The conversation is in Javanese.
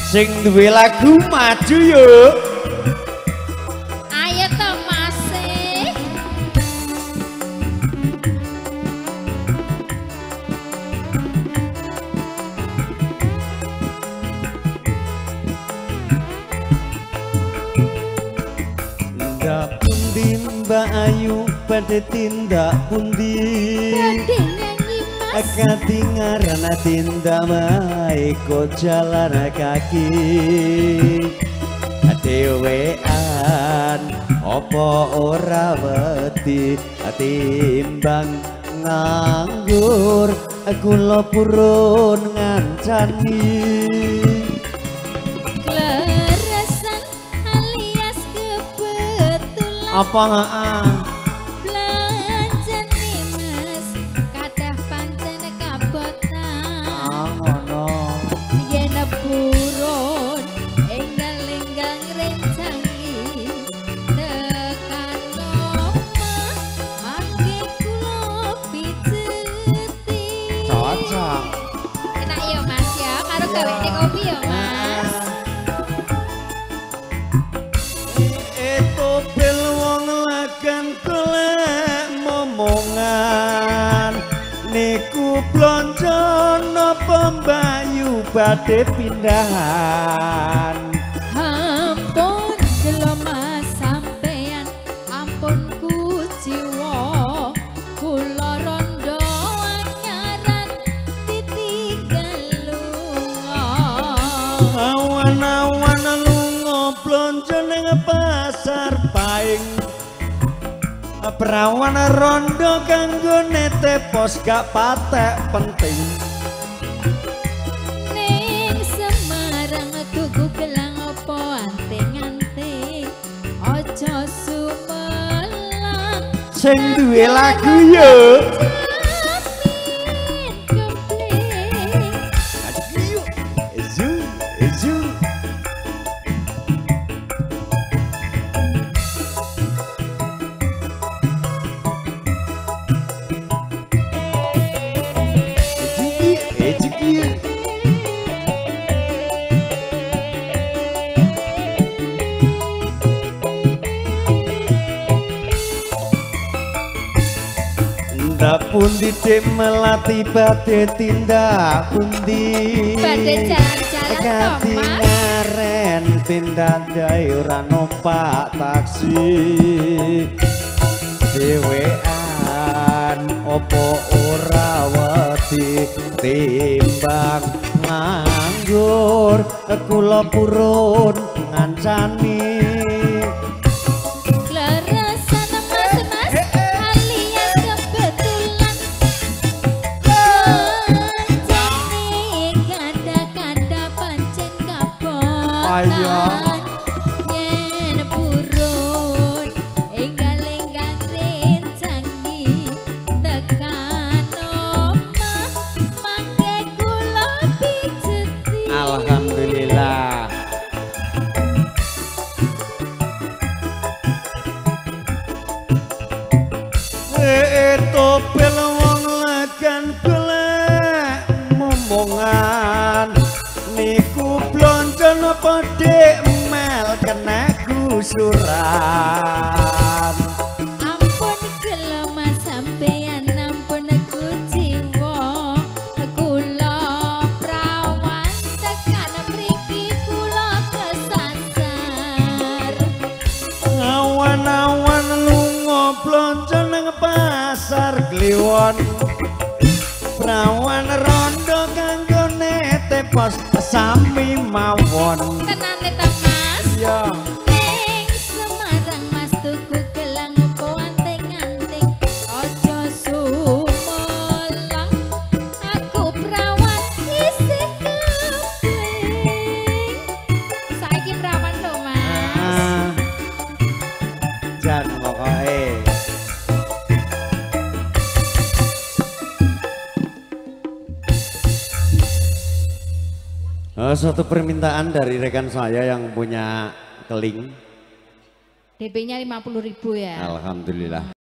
Sing duwe lagu maju yuk. Ayo to Mas. Tindak pundi Mbak Ayu pada tindak pundi. Katingaran tindak baik kok jalan kaki. Dewean opo ora wedi timbang nganggur kula purun ngancani. Kleresan alias kebetulan. Apa Belanjane Mas kadah pancen kabotan. ngono. Yen purun enggal-enggal rencangi tekan omah mangke kula pijeti. Cocok. Enak ya Mas ya, karo gawene kopi ya Mas. Itu bel wong lagan golek momongan. Niku blonjo napa Mbayu badhe pindahan. Ampun gelo Mas sampean, ampun kuciwa kula rondo anyaran ditinggal lunga. Awan-awan lunga blonjo ning pasar paing. Perawan rondo kanggo netepos gak patek penting. Ning Semarang tuku gelang opo anting-anting, aja sumelang. Sing duwe lagu yo. Tindak pundi dek melati badhe tindak pundi. Badhe jalan-jalan to Mas. Katingaren tindak dae ora numpak taksi. Dewean opo ora wedi timbang nganggur kula purun ngancani. Yen purun enggal-enggal rencangi tekan omah mangke kula pijeti. Alhamdulillah. Topel wong lagan golek momongan. Niku blonjo napa dek mel kena gusuran. Ampun gelo Mas sampeyan, ampun kuciwa kula prawan tekan mriki kula kesasar. Awan-awan lunga blonjo ning pasar Kliwon. Prawan rondo kanggo netepos sami mawon. Tenane ta Mas? Ya. Ning Semarang Mas tuku gelang opo anting-anting, aja sumelang. Aku prawan isih kepling. Saiki prawan lho Mas. Jan pokoke. Suatu permintaan dari rekan saya yang punya keling. DP-nya 50.000 ya. Alhamdulillah.